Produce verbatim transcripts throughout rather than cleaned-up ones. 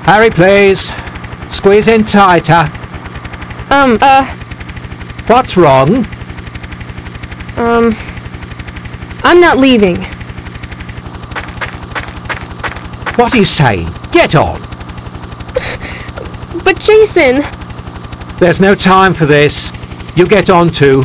Harry, please. Squeeze in tighter. Um, uh... What's wrong? Um... I'm not leaving. What are you saying? Get on! But Jason... There's no time for this. You get on too.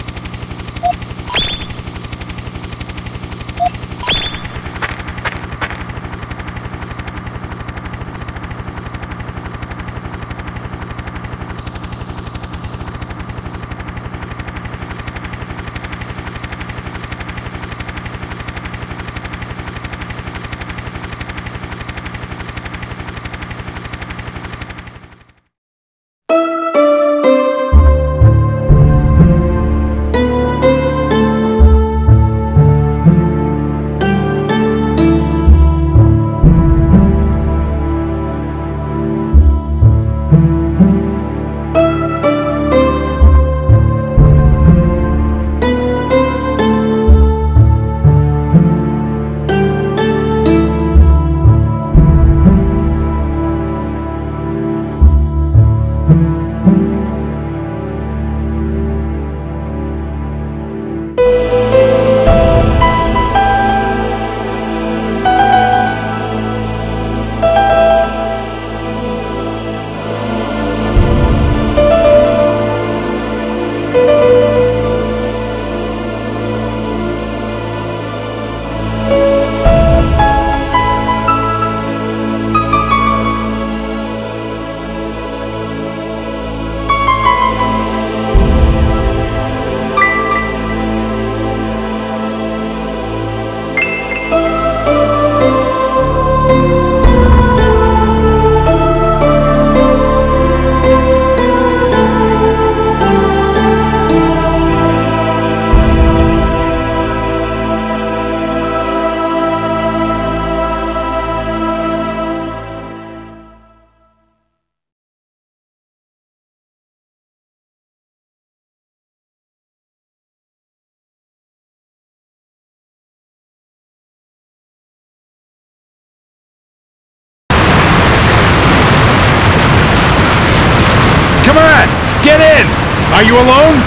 Come on! Get in! Are you alone?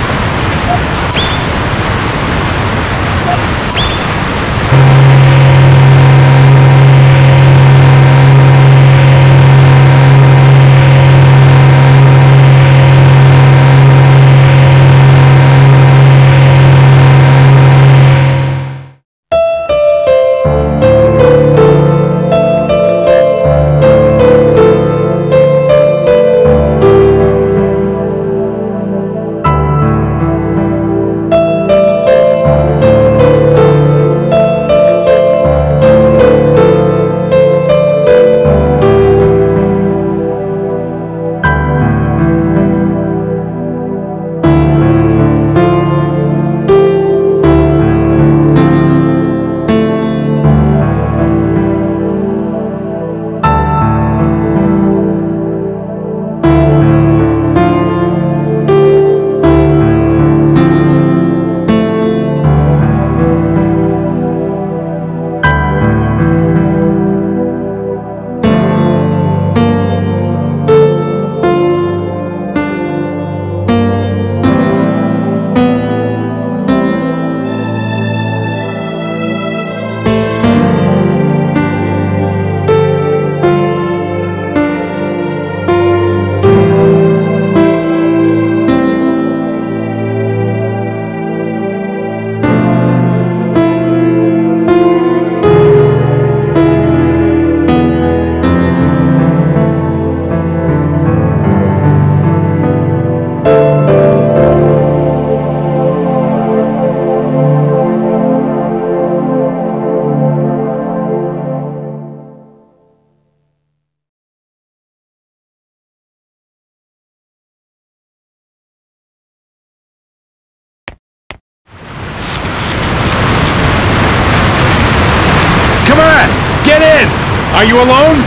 Come on! Get in! Are you alone?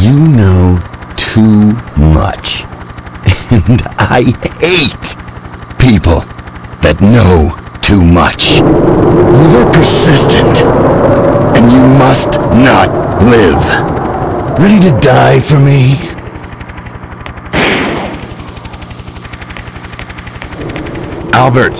You know too much. And I hate people that know too much. You're persistent, and you must not live. Ready to die for me? Albert!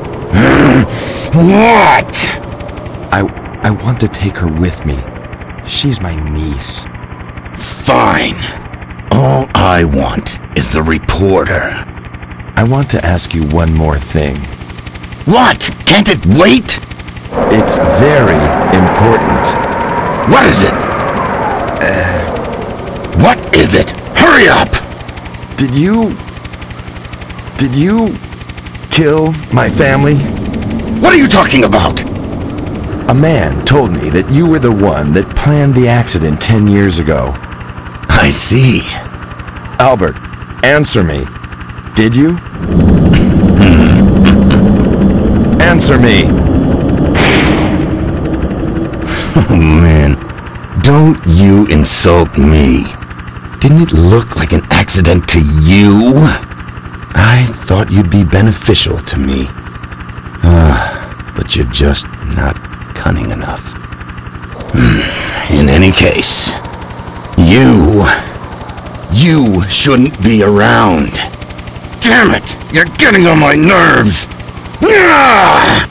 What? I, I want to take her with me. She's my niece. Fine. All I want is the reporter. I want to ask you one more thing. What? Can't it wait? It's very important. What is it? Uh, what is it? Hurry up! Did you... Did you... kill my family? What are you talking about? A man told me that you were the one that planned the accident ten years ago. I see. Albert, answer me. Did you? Answer me. Oh man, don't you insult me. Didn't it look like an accident to you? I thought you'd be beneficial to me. Ah, but you're just not cunning enough. In any case, you... you shouldn't be around. Damn it! You're getting on my nerves! Ah!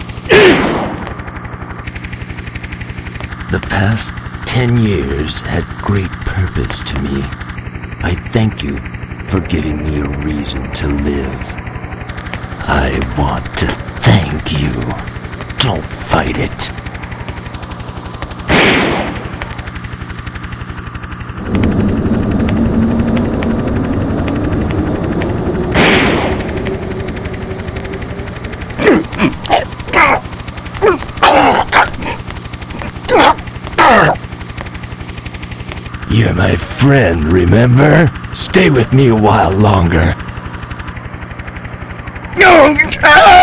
The past ten years had great purpose to me. I thank you for giving me a reason to live. I want to thank you. Don't fight it. You're my friend, remember? Stay with me a while longer. No! Ah!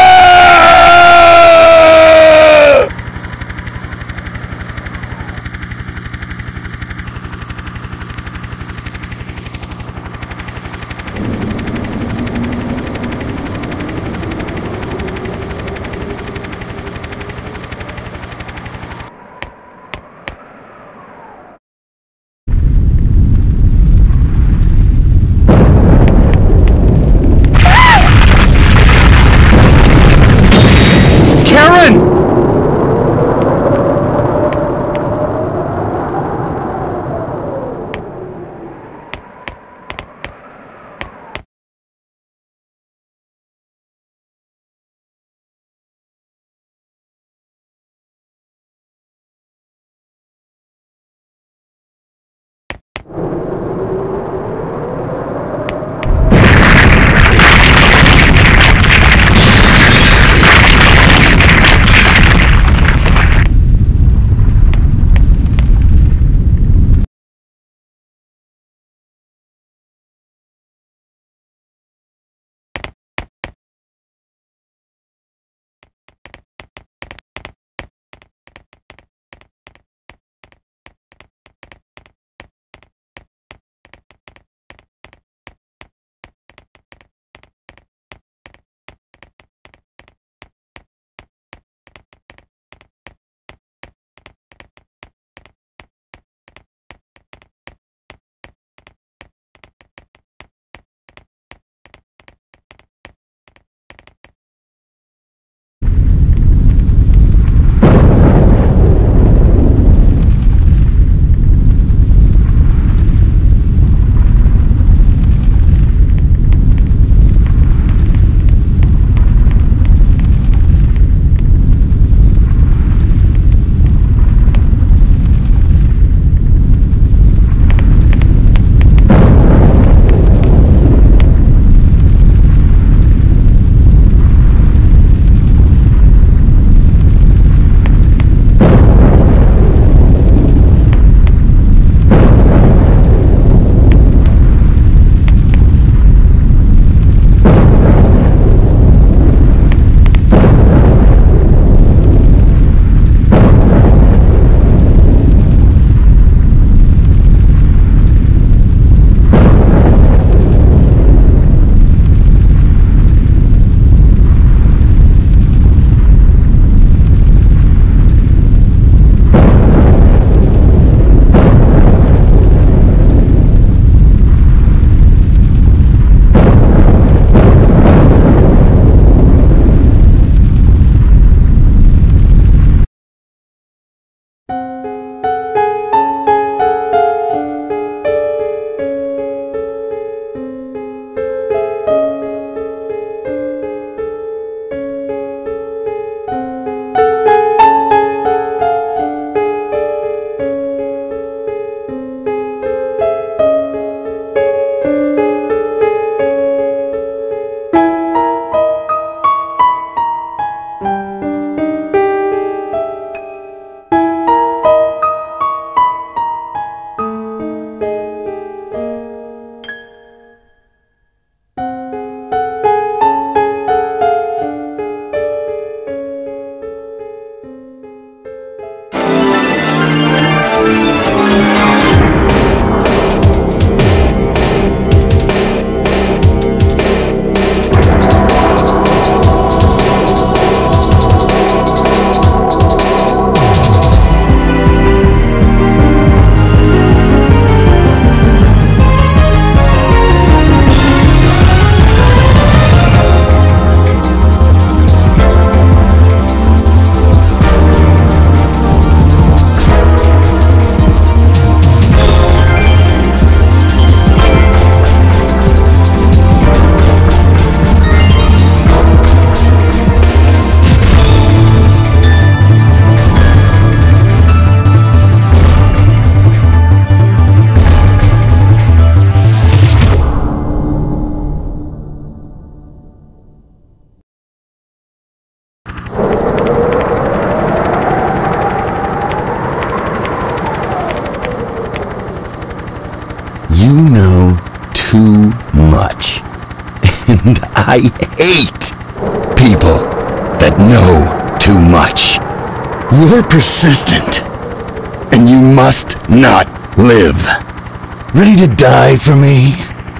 You know too much. And I hate people that know too much. You're persistent, and you must not live. Ready to die for me?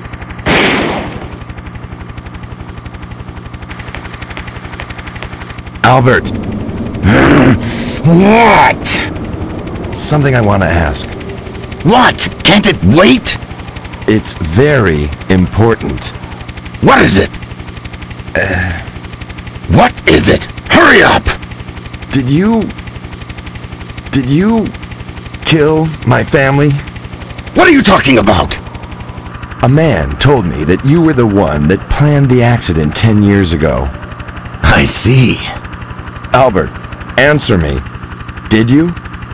Albert, What? something I want to ask. What? Can't it wait? It's very important. What is it? Uh, what is it? Hurry up! Did you... Did you kill my family? What are you talking about? A man told me that you were the one that planned the accident ten years ago. I see. Albert, answer me. Did you?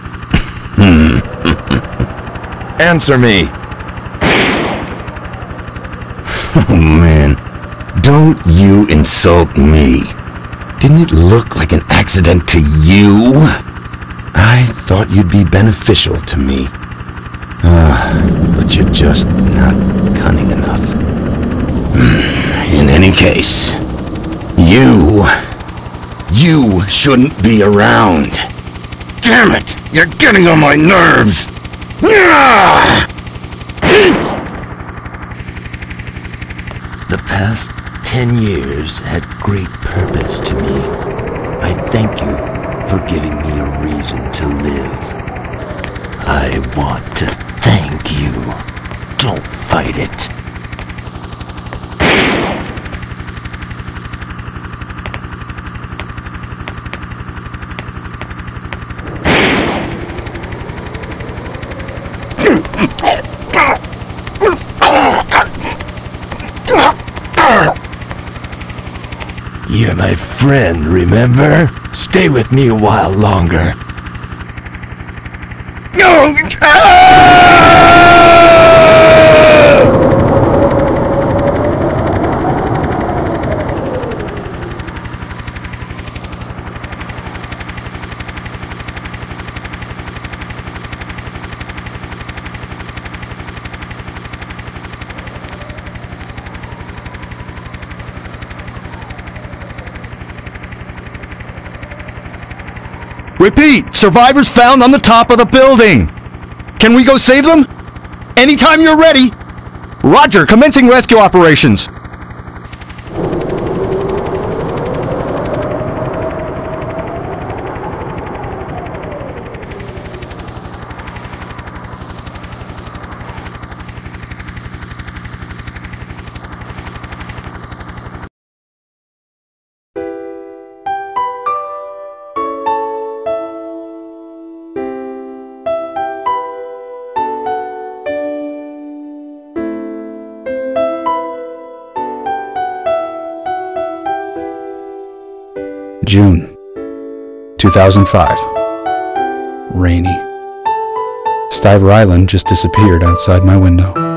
Answer me. Oh man, don't you insult me. Didn't it look like an accident to you? I thought you'd be beneficial to me. Ah, but you're just not cunning enough. In any case, you... You shouldn't be around. Damn it! You're getting on my nerves! The past ten years had great purpose to me. I thank you for giving me a reason to live. I want to thank you. Don't fight it. You're my friend, remember? Stay with me a while longer. No! Repeat, survivors found on the top of the building. Can we go save them? Anytime you're ready. Roger, commencing rescue operations. June two thousand five. Rainy. Stiver Island just disappeared outside my window.